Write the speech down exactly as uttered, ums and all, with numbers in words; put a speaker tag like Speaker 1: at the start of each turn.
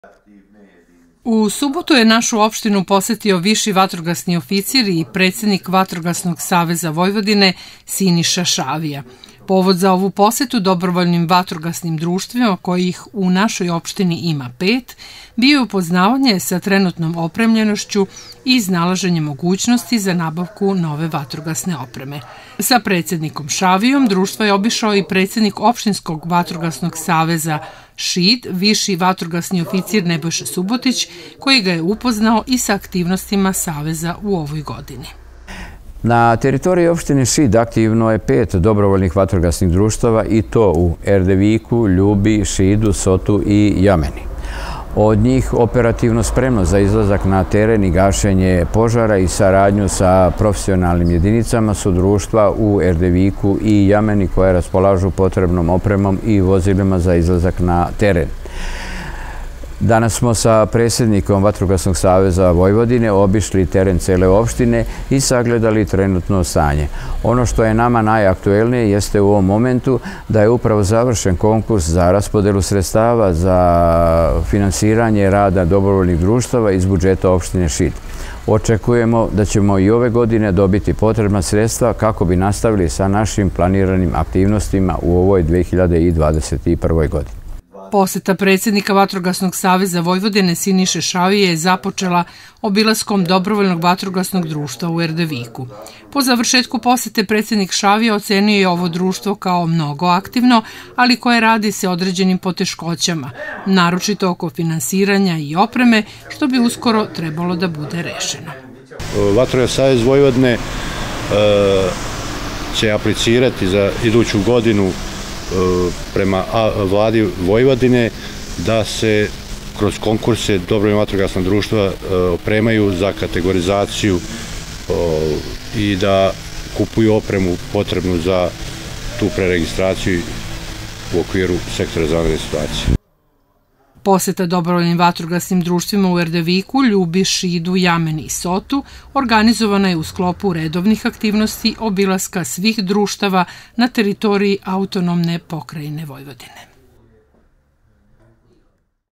Speaker 1: U subotu je našu opštinu posetio viši vatrogasni oficir i predsednik Vatrogasnog saveza Vojvodine Siniša Šavija. Povod za ovu posetu dobrovoljnim vatrogasnim društvima, kojih u našoj opštini ima pet, bio je upoznavanje sa trenutnom opremljenošću i iznalaženje mogućnosti za nabavku nove vatrogasne opreme. Sa predsednikom Šavijom društvo je obišao i predsednik opštinskog vatrogasnog saveza Šid, viši vatrogasni oficir Nebojša Subotić, koji ga je upoznao i sa aktivnostima saveza u ovoj godini.
Speaker 2: Na teritoriji opštine Šid aktivno je pet dobrovoljnih vatrogasnih društava i to u Erdeviku, Ljubi, Šidu, Sotu i Jameni. Od njih operativno spremno za izlazak na teren i gašenje požara i saradnju sa profesionalnim jedinicama su društva u Erdeviku i Jameni koje raspolažu potrebnom opremom i vozilima za izlazak na teren. Danas smo sa predsednikom Vatrogasnog saveza Vojvodine obišli teren cele opštine i sagledali trenutno stanje. Ono što je nama najaktuelnije jeste u ovom momentu da je upravo završen konkurs za raspodelu sredstava za finansiranje rada dobrovoljnih društava iz budžeta opštine Šid. Očekujemo da ćemo i ove godine dobiti potrebna sredstva kako bi nastavili sa našim planiranim aktivnostima u ovoj dve hiljade dvadeset prvoj godini.
Speaker 1: Poseta predsednika Vatrogasnog saveza Vojvodine Siniše Šavije je započela obilaskom dobrovoljnog vatrogasnog društva u Erdeviku. Po završetku posete predsednik Šavije ocenio je ovo društvo kao mnogo aktivno, ali koje radi se određenim poteškoćama, naročito oko finansiranja i opreme, što bi uskoro trebalo da bude rešeno.
Speaker 3: Vatrogasni savez Vojvodine će aplicirati za iduću godinu prema vladi Vojvodine da se kroz konkurse dobrovoljna vatrogasna društva opremaju za kategorizaciju i da kupuju opremu potrebnu za tu preregistraciju u okviru sektora za vanredne situacije.
Speaker 1: Poseta dobrovoljnim vatrogasnim društvima u Erdeviku, Ljubi, Šidu, Jameni i Sotu organizovana je u sklopu redovnih aktivnosti obilaska svih društava na teritoriji autonomne pokrajine Vojvodine.